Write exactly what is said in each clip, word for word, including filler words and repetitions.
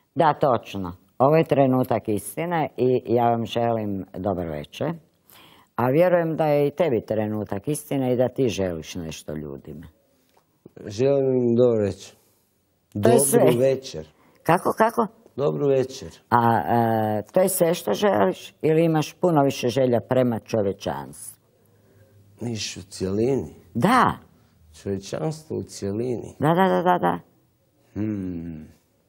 Da, točno. Ovo je trenutak istine i ja vam želim dobar večer. A vjerujem da je i tebi trenutak istine i da ti želiš nešto ljudima. Želim im dobar večer. Dobru večer. Kako, kako? Dobru večer. A e, to je sve što želiš ili imaš puno više želja prema čovječanstvu? Miš u cijelini? Da. Čovječanstvo u cijelini? Da, da, da, da. da. Hmm.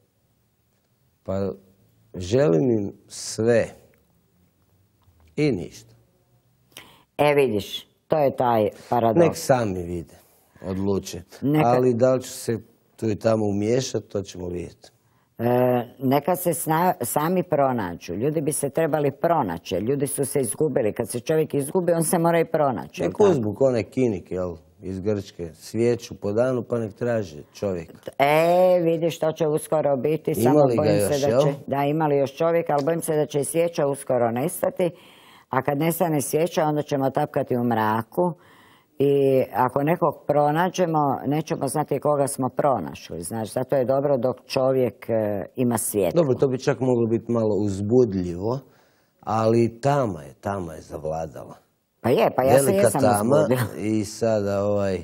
Pa želim im sve i ništa. E vidiš, to je taj paradoks. Nek sami vide, odluče. Neka... Ali da li ću se tu i tamo umiješati, to ćemo vidjeti. E, neka se sna, sami pronađu. Ljudi bi se trebali pronaći. Ljudi su se izgubili. Kad se čovjek izgubi, on se mora i pronaći. Nek uzmu kone kinik, jel? Iz Grčke, svijeću po danu, pa nek traži čovjek. E, vidiš, to će uskoro biti. Ima samo li ga bojim još, se da jel? će, da, ima li još čovjek, ali bojim se da će i svijeća uskoro nestati. A kad nestane svijeća, onda ćemo tapkati u mraku. I ako nekog pronađemo, nećemo znati koga smo pronašli. Znaš, zato je dobro dok čovjek e, ima svjetlo. Dobro, to bi čak moglo biti malo uzbudljivo, ali tama je, tama je zavladala. Pa je, pa ja se jesam uzbudila. Velika tama i sada ovaj,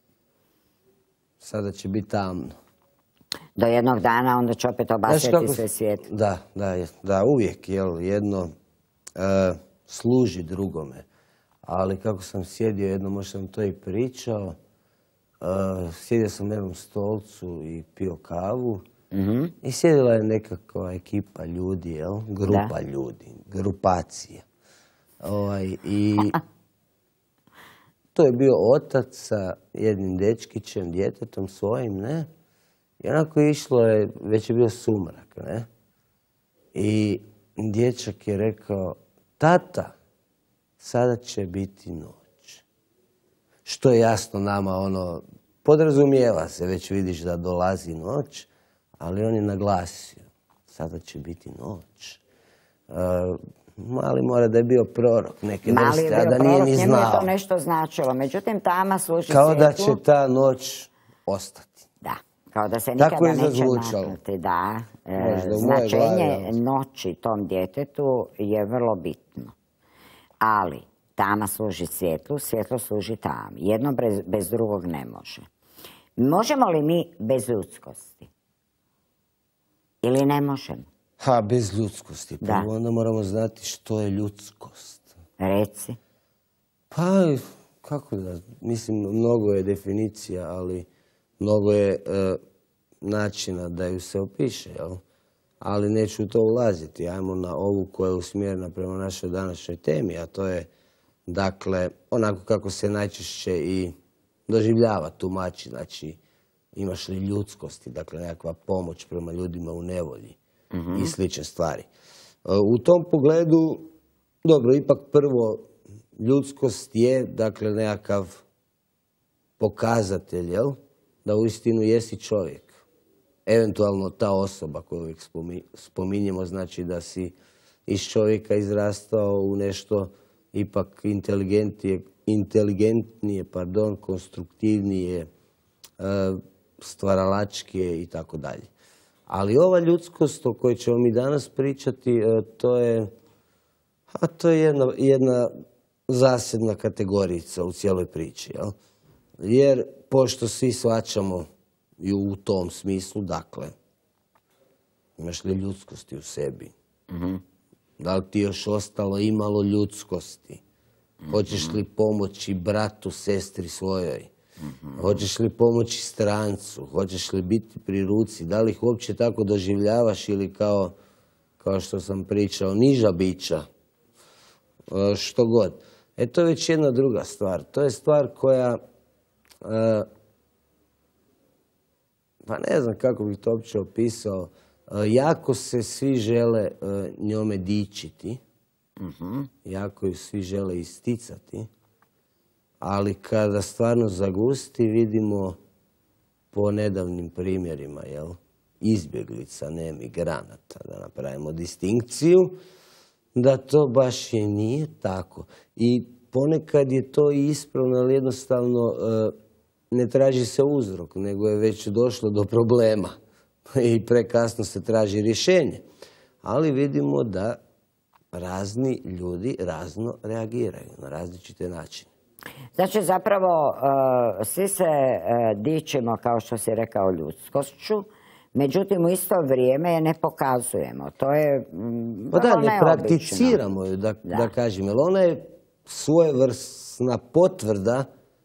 sada će biti tamno. Do jednog dana onda će opet obasjati sve svijet. Da, da, da, uvijek, jel, jedno e, služi drugome. Ali kako sam sjedio, jedno možda sam to i pričao, uh, sjedio sam na jednom stolcu i pio kavu mm-hmm. i sjedila je nekakva ekipa ljudi, jel? Grupa da. ljudi, grupacija. Ovaj, I to je bio otac sa jednim dečkićem, djetetom svojim, ne? I onako išlo je, već je bio sumrak, ne? I dječak je rekao, tata, sada će biti noć. Što je jasno nama, ono, podrazumijeva se, već vidiš da dolazi noć, ali on je naglasio, sada će biti noć. Uh, mali mora da je bio prorok neke mali vrste, a da nije ni znao. Njemu je to nešto značilo, međutim tama služi kao svijetu. Da će ta noć ostati. Da, kao da se nikada neće maknuti. Da, e, značenje glavi, noći tom djetetu je vrlo bitno. Ali tama služi svjetlu, svjetlo služi tami. Jedno bez, bez drugog ne može. Možemo li mi bez ljudskosti? Ili ne možemo? Ha, bez ljudskosti. Da. Prvo onda moramo znati što je ljudskost. Reci. Pa, kako da, mislim, mnogo je definicija, ali mnogo je e, načina da ju se opiše, jel? Ali neću u to ulaziti. Ajmo na ovu koja je usmjerena prema našoj današnjoj temi, a to je, dakle, onako kako se najčešće i doživljava, tumači, znači, imaš li ljudskosti, dakle, nekakva pomoć prema ljudima u nevolji mm-hmm. i slične stvari. U tom pogledu, dobro, ipak prvo, ljudskost je, dakle, nekakav pokazatelj, jel? Da uistinu jesi čovjek. Eventualno ta osoba koju uvijek spominjemo, znači da si iz čovjeka izrastao u nešto ipak inteligentnije, inteligentnije, pardon, konstruktivnije, stvaralačkije i tako dalje. Ali ova ljudskost o kojoj ćemo mi danas pričati, to je, a to je jedna, jedna zasebna kategorica u cijeloj priči. Jel? Jer pošto svi shvaćamo i u tom smislu, dakle, imaš li ljudskosti u sebi? Mm-hmm. Da li ti još ostalo imalo ljudskosti? Mm-hmm. Hoćeš li pomoći bratu, sestri svojoj? Mm-hmm. Hoćeš li pomoći strancu? Hoćeš li biti pri ruci? Da li ih uopće tako doživljavaš ili kao, kao što sam pričao, niža bića? E, što god. E, to je već jedna druga stvar. To je stvar koja... E, pa ne znam kako bih to uopće opisao, jako se svi žele njome dičiti, uh-huh. jako ju svi žele isticati, ali kada stvarno zagusti vidimo po nedavnim primjerima, jel, izbjeglica, ne migranata, da napravimo distinkciju, da to baš i nije tako. I ponekad je to ispravno, ali jednostavno ne traži se uzrok, nego je već došlo do problema i prekasno se traži rješenje. Ali vidimo da razni ljudi razno reagiraju na različite načine. Znači, zapravo, svi se dičimo, kao što si rekao, ljudskošću, međutim, u isto vrijeme je ne pokazujemo. To je vrlo neobično. Pa da, ne prakticiramo ju, da kažem, jer ona je svojevrsna potvrda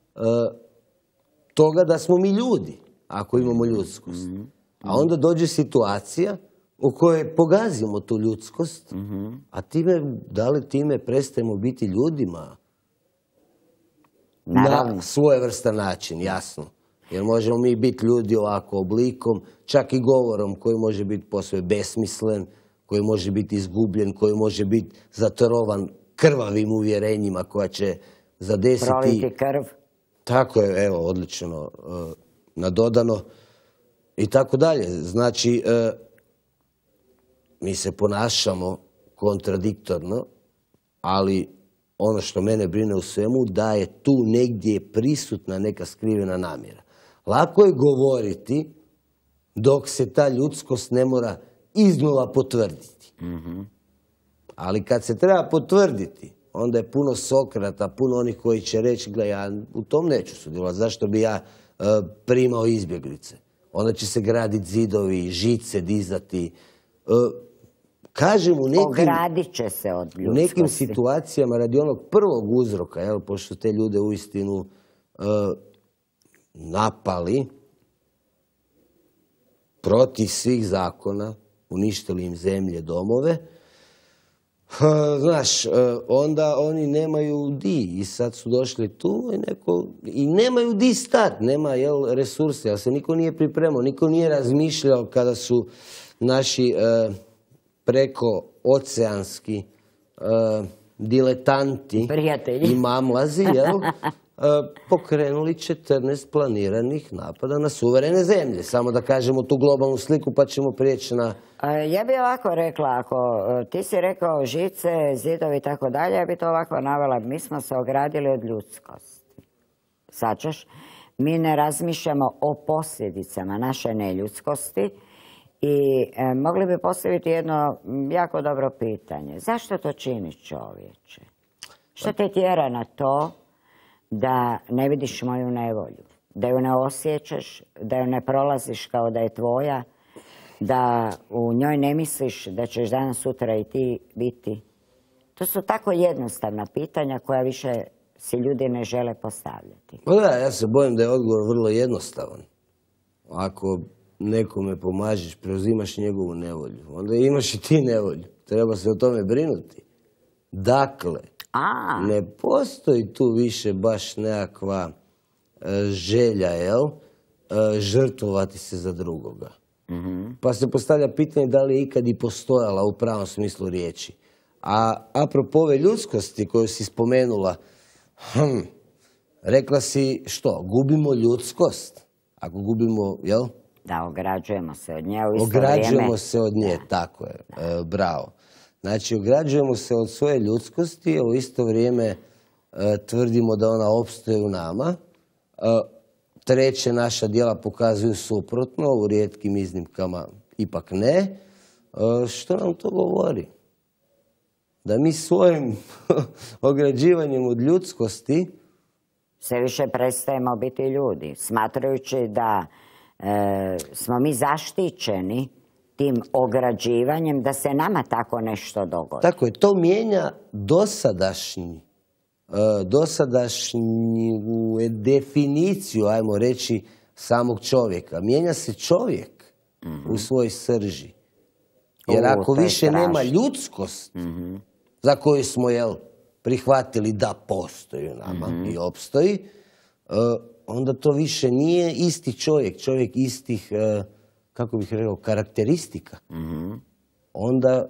toga da smo mi ljudi, ako imamo ljudskost. A onda dođe situacija u kojoj pogazimo tu ljudskost, a time, da li time prestajemo biti ljudima? Na svojevrstan način, jasno. Jer možemo mi biti ljudi ovako oblikom, čak i govorom koji može biti posve besmislen, koji može biti izgubljen, koji može biti zatorovan krvavim uvjerenjima koja će zadesiti... Proliti krv. Tako je, evo, odlično nadodano. I tako dalje. Znači, mi se ponašamo kontradiktorno, ali ono što mene brine u svemu, da je tu negdje prisutna neka skrivena namjera. Lako je govoriti dok se ta ljudskost ne mora iznova potvrditi. Ali kad se treba potvrditi, onda je puno Sokrata, puno onih koji će reći, gle, ja u tom neću sudjelovati, zašto bi ja primao izbjeglice? Onda će se graditi zidovi, žice dizati. Kažem, u nekim, ogradit će se od ljudskosti. U nekim situacijama, radi onog prvog uzroka, jel, pošto te ljude uistinu napali protiv svih zakona, uništili im zemlje, domove, znaš, onda oni nemaju di i sad su došli tu i, neko, i nemaju di start, nema jel, resurse, ali se niko nije pripremao, niko nije razmišljao kada su naši e, preko oceanski e, diletanti prijatelji i mamlazi, jel, pokrenuli četrnaest planiranih napada na suverene zemlje. Samo da kažemo tu globalnu sliku pa ćemo prijeći na... Ja bih ovako rekla, ako ti si rekao žice, zidovi i tako dalje, ja bih to ovako navela. Mi smo se ogradili od ljudskosti. Sačeš? Mi ne razmišljamo o posljedicama naše neljudskosti i e, mogli bi postaviti jedno jako dobro pitanje. Zašto to čini čovječe? Što te tjera na to da ne vidiš moju nevolju, da ju ne osjećaš, da ju ne prolaziš kao da je tvoja, da u njoj ne misliš da ćeš danas sutra i ti biti? To su tako jednostavna pitanja koja više si ljudi ne žele postavljati. Pa da, ja se bojim da je odgovor vrlo jednostavan. Ako nekome pomažeš, preuzimaš njegovu nevolju, onda imaš i ti nevolju. Treba se o tome brinuti. Dakle, A. ne postoji tu više baš nekakva e, želja, jel, e, žrtvovati se za drugoga. Mm-hmm. Pa se postavlja pitanje da li je ikad i postojala u pravom smislu riječi. A apropo ove ljudskosti koju si spomenula, hm, rekla si što, gubimo ljudskost? Ako gubimo, jel? Da, ograđujemo se od nje u isto Ograđujemo vrijeme. se od nje, da. tako je, e, bravo. Znači, ograđujemo se od svoje ljudskosti, a u isto vrijeme e, tvrdimo da ona opstoji u nama. E, treće, naša djela pokazuju suprotno, u rijetkim iznimkama ipak ne. E, što nam to govori? Da mi svojim ograđivanjem od ljudskosti sve više prestajemo biti ljudi, smatrajući da e, smo mi zaštićeni tim ograđivanjem, da se nama tako nešto dogodi. Tako je, to mijenja dosadašnji, e, dosadašnju definiciju, ajmo reći, samog čovjeka. Mijenja se čovjek mm-hmm. u svojoj srži. Jer U, ako više nema ljudskost, mm-hmm. za koju smo, jel, prihvatili da postoji u nama mm-hmm. i opstoji, e, onda to više nije isti čovjek, čovjek istih, e, kako bih rekao, karakteristika. Mm-hmm. Onda,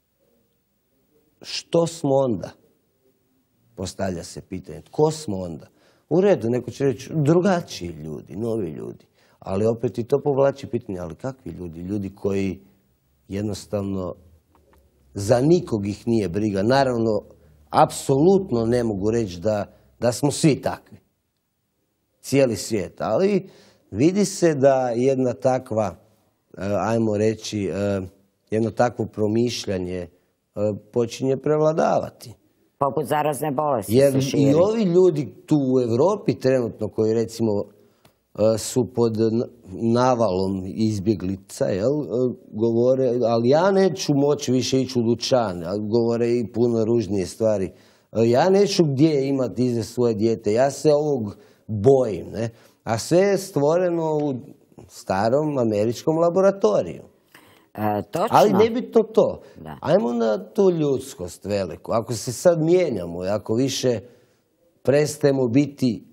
što smo onda? Postavlja se pitanje, tko smo onda? U redu, neko će reći, drugačiji ljudi, novi ljudi. Ali opet i to povlači pitanje, ali kakvi ljudi? Ljudi koji jednostavno za nikog ih nije briga. Naravno, apsolutno ne mogu reći da, da smo svi takvi. Cijeli svijet. Ali vidi se da jedna takva ajmo reći, jedno takvo promišljanje počinje prevladavati. Poput zarazne bolesti jer se širi. I ovi ljudi tu u Europi trenutno koji recimo su pod navalom izbjeglica, jel, govore, ali ja neću moći više ići u dućan, govore i puno ružnije stvari. Ja neću gdje imati iza svoje dijete, ja se ovog bojim, ne? A sve je stvoreno u starom američkom laboratoriju. E, točno. Ali nebitno to. Da. Ajmo na tu ljudskost veliku. Ako se sad mijenjamo i ako više prestajemo biti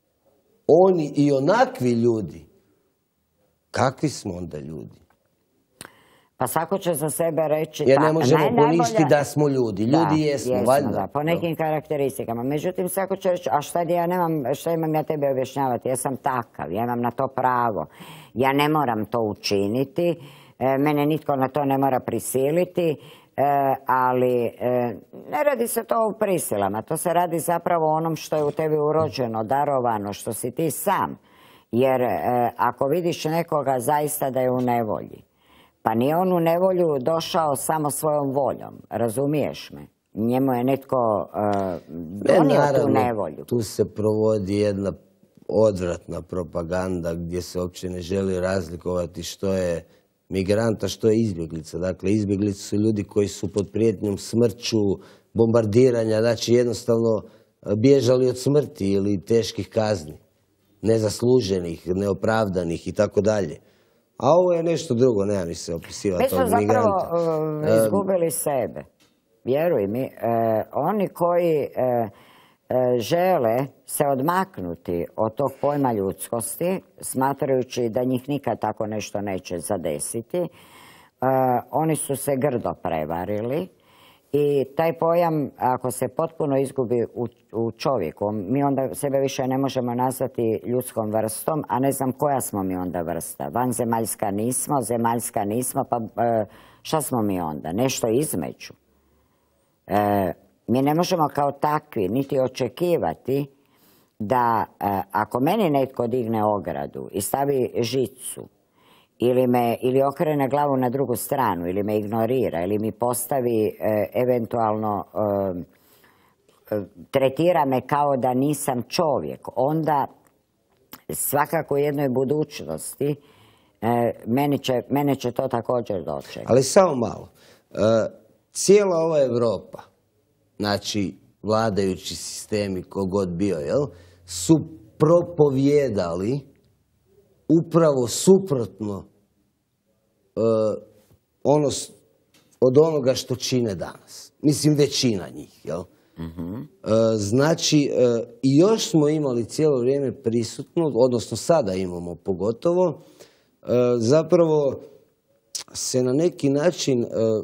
oni i onakvi ljudi, kakvi smo onda ljudi? Pa svako će za sebe reći... Jer ne možemo poništiti da smo ljudi. Ljudi jesmo, valjda. Po nekim karakteristikama. Međutim, svako će reći, a šta ja nemam, šta imam ja tebi objašnjavati? Ja sam takav, ja imam na to pravo. Ja ne moram to učiniti, mene nitko na to ne mora prisiliti, ali ne radi se to u prisilama. To se radi zapravo o onom što je u tebi urođeno, darovano, što si ti sam. Jer ako vidiš nekoga zaista da je u nevolji, pa nije on u nevolju došao samo svojom voljom, razumiješ me? Njemu je netko donio tu nevolju. Tu se provodi jedna odvratna propaganda gdje se uopće ne želi razlikovati što je migranta, što je izbjeglica. Dakle, izbjeglice su ljudi koji su pod prijetnjom smrću, bombardiranja, znači jednostavno bježali od smrti ili teških kazni, nezasluženih, neopravdanih i tako dalje. A ovo je nešto drugo, nema mi se opisivati od migranta. Mi smo zapravo izgubili sebe, vjeruj mi. Oni koji žele se odmaknuti od tog pojma ljudskosti, smatrajući da njih nikad tako nešto neće zadesiti, oni su se grdo prevarili i taj pojam, ako se potpuno izgubi u čovjeku, mi onda sebe više ne možemo nazvati ljudskom vrstom, a ne znam koja smo mi onda vrsta. Vanzemaljska nismo, zemaljska nismo, pa šta smo mi onda? Nešto između. Mi ne možemo kao takvi niti očekivati da ako meni netko digne ogradu i stavi žicu ili me ili okrene glavu na drugu stranu ili me ignorira ili mi postavi eventualno tretira me kao da nisam čovjek, onda svakako u jednoj budućnosti mene će, mene će to također dočekati. Ali samo malo. Cijela ova Europa, znači vladajući sistemi kogod bio, jel, su propovijedali upravo suprotno e, ono, od onoga što čine danas. Mislim, većina njih, jel? Mm-hmm. e, znači, e, i još smo imali cijelo vrijeme prisutno, odnosno sada imamo pogotovo, e, zapravo se na neki način e,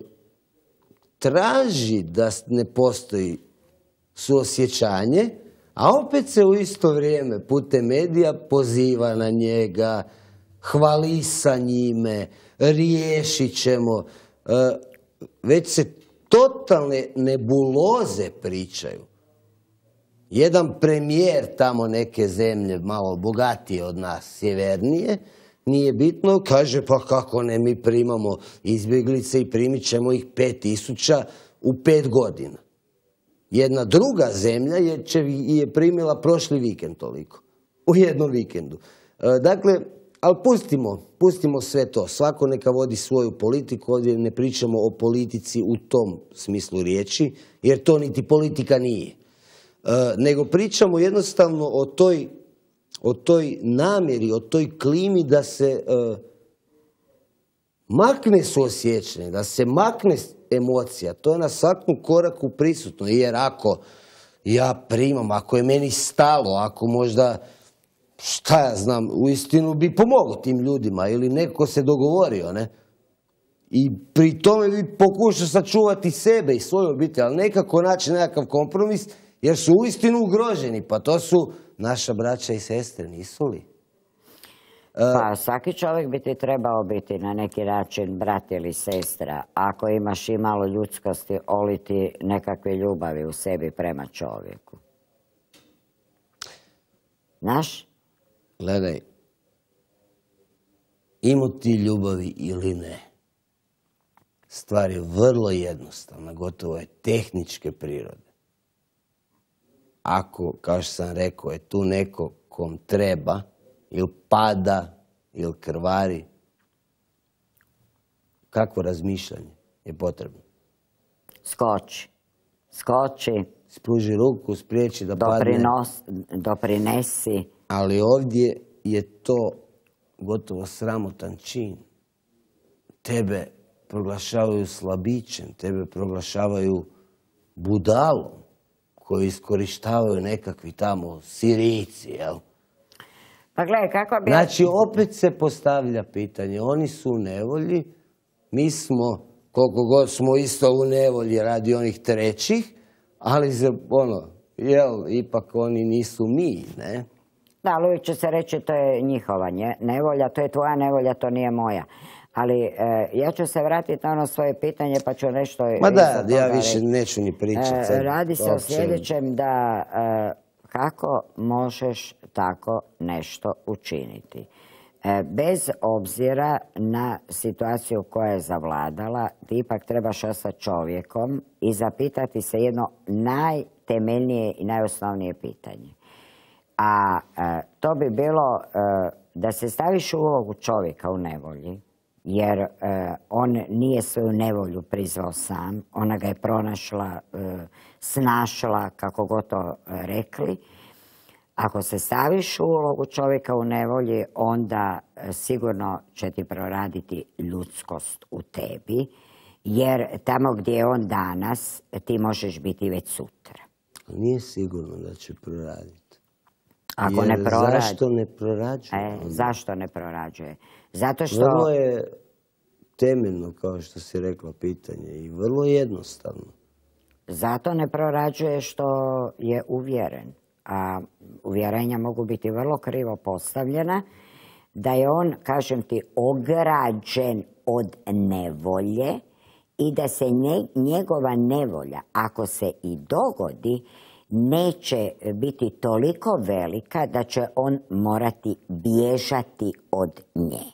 traži da ne postoji suosjećanje, a opet se u isto vrijeme putem medija poziva na njega, hvali sa njime, riješit ćemo. Već se totalne nebuloze pričaju. Jedan premijer tamo neke zemlje malo bogatije od nas, sjevernije, nije bitno, kaže pa kako ne, mi primamo izbjeglice i primit ćemo ih pet tisuća u pet godina. Jedna druga zemlja je, je primila prošli vikend toliko. U jednom vikendu. Dakle, ali pustimo, pustimo sve to. Svako neka vodi svoju politiku. Ovdje ne pričamo o politici u tom smislu riječi, jer to niti politika nije. Nego pričamo jednostavno o toj, o toj namjeri, o toj klimi da se makne suosjećanje, da se makne emocija. To je na svakom koraku prisutno. Jer ako ja primam, ako je meni stalo, ako možda, šta ja znam, uistinu bi pomogao tim ljudima ili neko se dogovorio, ne? I pri tome bi pokušao sačuvati sebe i svoju obitelj, ali nekako naći nekakav kompromis, jer su uistinu ugroženi. Pa to su naša braća i sestre, nisu li? Pa svaki čovjek bi ti trebao biti na neki način brat ili sestra. Ako imaš i malo ljudskosti, oliti nekakve ljubavi u sebi prema čovjeku. Znaš? Gledaj, imao ti ljubavi ili ne. Stvar je vrlo jednostavna, gotovo je tehničke prirode. Ako, kao što sam rekao, je tu neko kom treba, ili pada, ili krvari, kakvo razmišljanje je potrebno? Skoči. Skoči. Spruži ruku, spriječi da padne. Doprinesi. Ali ovdje je to gotovo sramotan čin. Tebe proglašavaju slabićem, tebe proglašavaju budalom koji iskorištavaju nekakvi tamo Sirijci, jel? Pa gledaj, kako bi... Znači, opet se postavlja pitanje, oni su u nevolji, mi smo, koliko god smo isto u nevolji radi onih trećih, ali se, ono, jel, ipak oni nisu mi, ne? Da, ali uvijek će se reći to je njihova nevolja, to je tvoja nevolja, to nije moja. Ali ja ću se vratiti na ono svoje pitanje pa ću nešto... Ma da, ja više neću ni pričati. Radi se o sljedećem da kako možeš tako nešto učiniti. Bez obzira na situaciju koja je zavladala, ti ipak trebaš ostati čovjekom i zapitati se jedno najtemeljnije i najosnovnije pitanje. A to bi bilo da se staviš u ulogu čovjeka u nevolji, jer on nije svoju nevolju prizvao sam, ona ga je pronašla, snašla, kako god to rekli. Ako se staviš u ulogu čovjeka u nevolji, onda sigurno će ti proraditi ljudskost u tebi, jer tamo gdje je on danas, ti možeš biti već sutra. Nije sigurno da će proraditi. Ako ne prorađuje. Zašto ne prorađuje? E, zašto ne prorađuje? Zato što... Vrlo je temeljno, kao što si rekla, pitanje i vrlo jednostavno. Zato ne prorađuje što je uvjeren. A uvjerenja mogu biti vrlo krivo postavljena, da je on, kažem ti, ograđen od nevolje i da se njegova nevolja, ako se i dogodi, neće biti toliko velika da će on morati bježati od nje.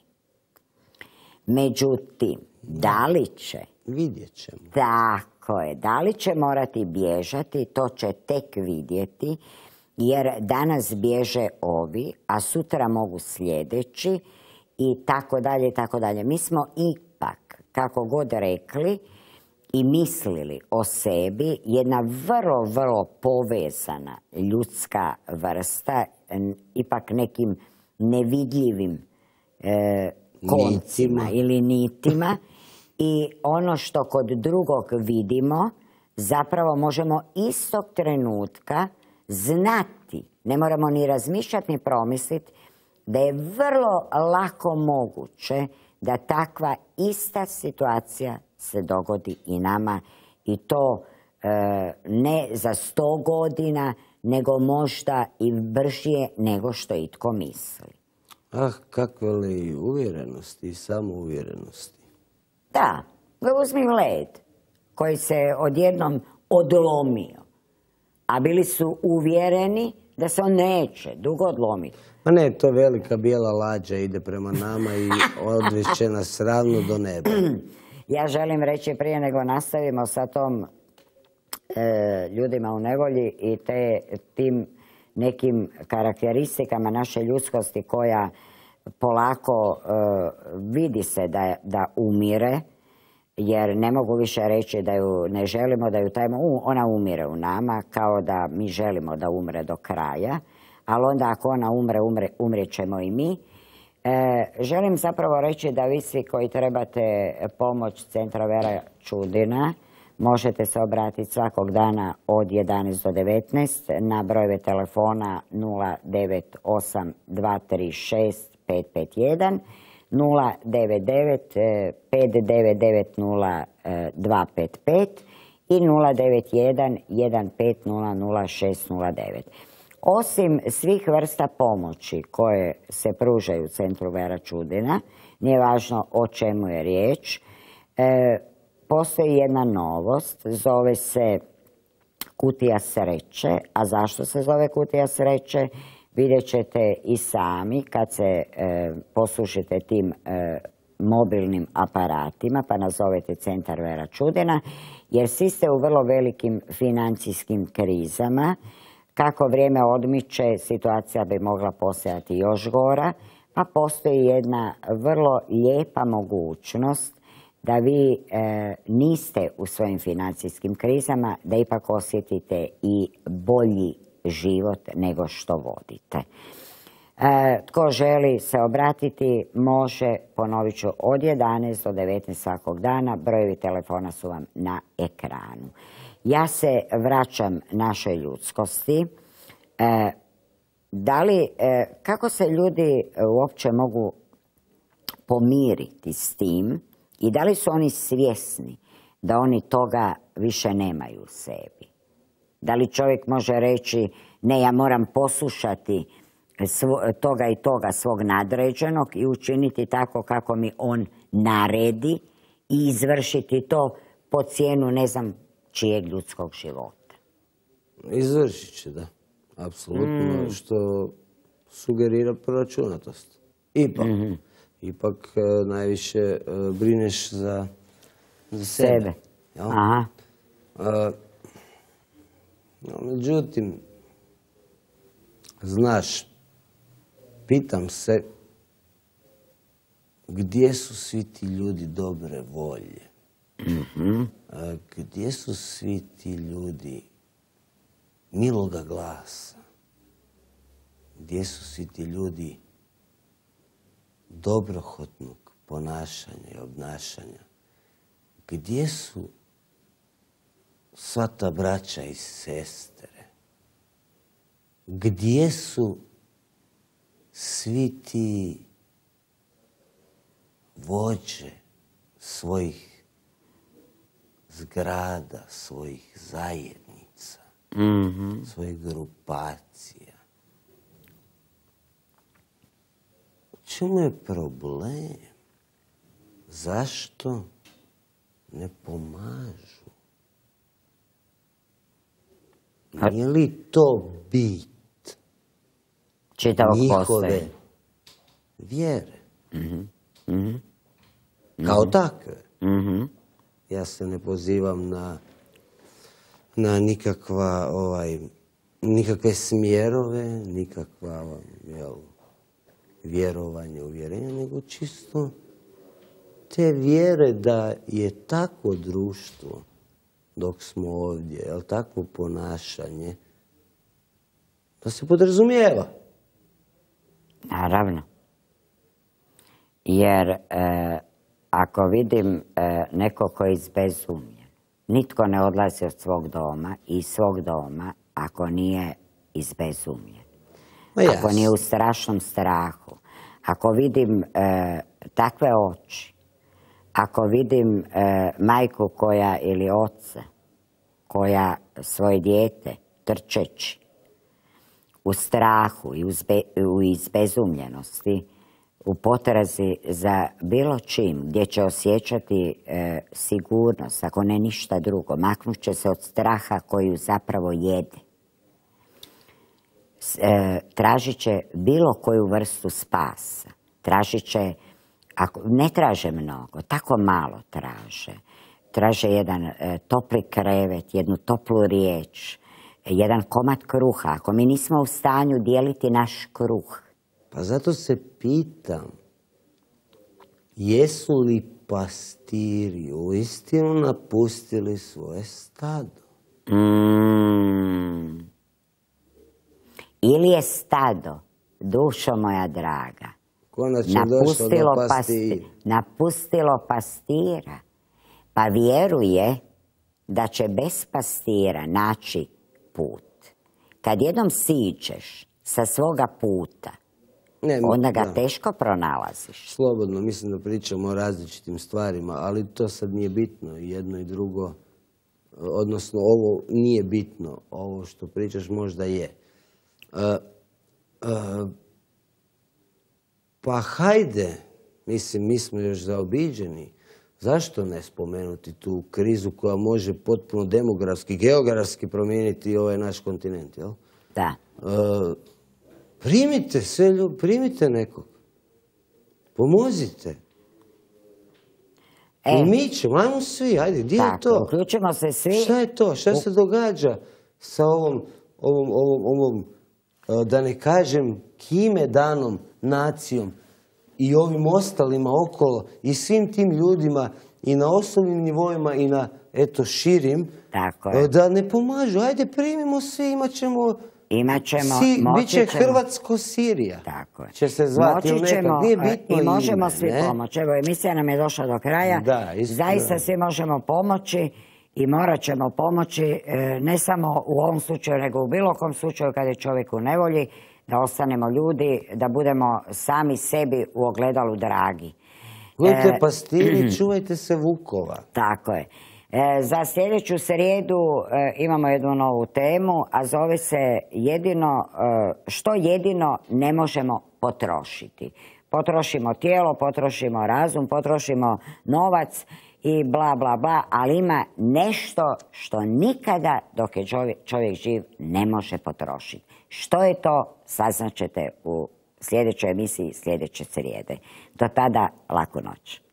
Međutim, da li će... Vidjet ćemo. Tako je. Da li će morati bježati, to će tek vidjeti, jer danas bježe ovi, a sutra mogu sljedeći i tako dalje i tako dalje. Mi smo ipak, kako god rekli i mislili o sebi, jedna vrlo, vrlo povezana ljudska vrsta, ipak nekim nevidljivim e, koncima ili nitima. I ono što kod drugog vidimo, zapravo možemo istog trenutka znati, ne moramo ni razmišljati ni promisliti, da je vrlo lako moguće da takva ista situacija se dogodi i nama i to e, ne za sto godina, nego možda i bržije nego što itko misli. Ah, kakve li uvjerenosti i samouvjerenosti. Da, uzmi led koji se odjednom odlomio, a bili su uvjereni da se on neće dugo odlomiti. Ma ne, to velika bijela lađa ide prema nama i odvešće nas ravno do neba. Ja želim reći prije nego nastavimo sa tom e, ljudima u nevolji i te, tim nekim karakteristikama naše ljudskosti koja polako e, vidi se da, da umire, jer ne mogu više reći da ju ne želimo, da ju tajmo, ona umire u nama, kao da mi želimo da umre do kraja, ali onda ako ona umre, umre umrijet ćemo i mi. E, želim zapravo reći da vi svi koji trebate pomoć Centra Vera Čudina, možete se obratiti svakog dana od jedanaest do devetnaest na brojeve telefona nula devet osam dva tri šest pet pet jedan, nula devet devet pet devet devet nula dva pet pet i nula devet jedan jedan pet nula nula šest nula devet. Osim svih vrsta pomoći koje se pružaju u Centru Vera Čudina, nije važno o čemu je riječ, e, postoji jedna novost, zove se Kutija sreće. A zašto se zove Kutija sreće? Vidjet ćete i sami kad se poslušite tim mobilnim aparatima, pa nazovete Centar Vera Čudina, jer svi ste u vrlo velikim financijskim krizama. Kako vrijeme odmiče, situacija bi mogla postajati još gora, pa postoji jedna vrlo lijepa mogućnost da vi niste u svojim financijskim krizama, da ipak osjetite i bolji život nego što vodite. Tko želi se obratiti, može, ponovit ću, od jedanaest do devetnaest svakog dana, brojevi telefona su vam na ekranu. Ja se vraćam našoj ljudskosti. Da li, kako se ljudi uopće mogu pomiriti s tim i da li su oni svjesni da oni toga više nemaju u sebi? Da li čovjek može reći, ne, ja moram poslušati toga i toga svog nadređenog i učiniti tako kako mi on naredi i izvršiti to po cijenu ne znam čijeg ljudskog života? Izvršit će, da. Apsolutno, što sugerira proračunatost. Ipak, ipak najviše brineš za sebe. Aha. Međutim, znaš, pitam se gdje su svi ti ljudi dobre volje? Gdje su svi ti ljudi miloga glasa? Gdje su svi ti ljudi dobrohotnog ponašanja i obnašanja? Gdje su sva ta braća i sestre? Gdje su svi ti vođe svojih zgrada, svojih zajednica, svojih grupacija? U čemu je problem? Zašto ne pomažu? Nije li to bit njihove vjere? Kao takve. Ja se ne pozivam na na nikakva ovaj nikakve smjerove, nikakva jel, vjerovanje, uvjerenje, nego čisto te vjere da je takvo društvo dok smo ovdje, jel, takvo ponašanje da se podrazumijeva. Naravno. Jer e, ako vidim e, neko ko je izbezumljen, nitko ne odlazi od svog doma i iz svog doma ako nije izbezumljen. Ako nije u strašnom strahu. Ako vidim e, takve oči, ako vidim e, majku koja ili oca koja svoje dijete trčeći u strahu i u izbezumljenosti, u potrazi za bilo čim gdje će osjećati e, sigurnost, ako ne ništa drugo, maknut će se od straha koju zapravo jede. E, tražit će bilo koju vrstu spasa. Tražit će, ako, ne traže mnogo, tako malo traže. Traže jedan e, topli krevet, jednu toplu riječ, jedan komad kruha. Ako mi nismo u stanju dijeliti naš kruh. Pa zato se pitam, jesu li pastiri uistinu napustili svoje stado? Mm. Ili je stado, dušo moja draga, napustilo, pasti, napustilo pastira, pa vjeruje da će bez pastira naći put. Kad jednom siđeš sa svoga puta, ne, onda ga da. teško pronalaziš. Slobodno, mislim da pričamo o različitim stvarima, ali to sad nije bitno, jedno i drugo, odnosno ovo nije bitno, ovo što pričaš možda je. Uh, uh, pa hajde, mislim, mi smo još zaobiđeni, zašto ne spomenuti tu krizu koja može potpuno demografski, geografski promijeniti ovaj naš kontinent, jel? Da. Uh, Primite sve ljudi, primite nekog. Pomozite. I mi ćemo, ajmo svi, ajde, gdje je to? Uključimo se svi. Šta je to? Šta se događa sa ovom, ovom, ovom, ovom, da ne kažem, kime danom nacijom i ovim ostalima okolo i svim tim ljudima i na osobnim nivoima i na, eto, širim, da ne pomažu. Ajde, primimo svi, imat ćemo... Imat ćemo, moći ćemo. Biće Hrvatsko-Sirija. Tako je. Će se zvati ili nekak, nije bitno ime. I možemo svi pomoći. Evo, emisija nam je došla do kraja. Da, isto. Zaista svi možemo pomoći i morat ćemo pomoći ne samo u ovom slučaju, nego u bilo kom slučaju kad je čovjek u nevolji, da ostanemo ljudi, da budemo sami sebi u ogledalu dragi. Budite pastiri, čuvajte se vukova. Tako je. Za sljedeću srijedu imamo jednu novu temu, a zove se jedino, što jedino ne možemo potrošiti. Potrošimo tijelo, potrošimo razum, potrošimo novac i bla bla bla, ali ima nešto što nikada dok je čovjek živ ne može potrošiti. Što je to, saznaćete u sljedećoj emisiji sljedeće srijede. Do tada, laku noć.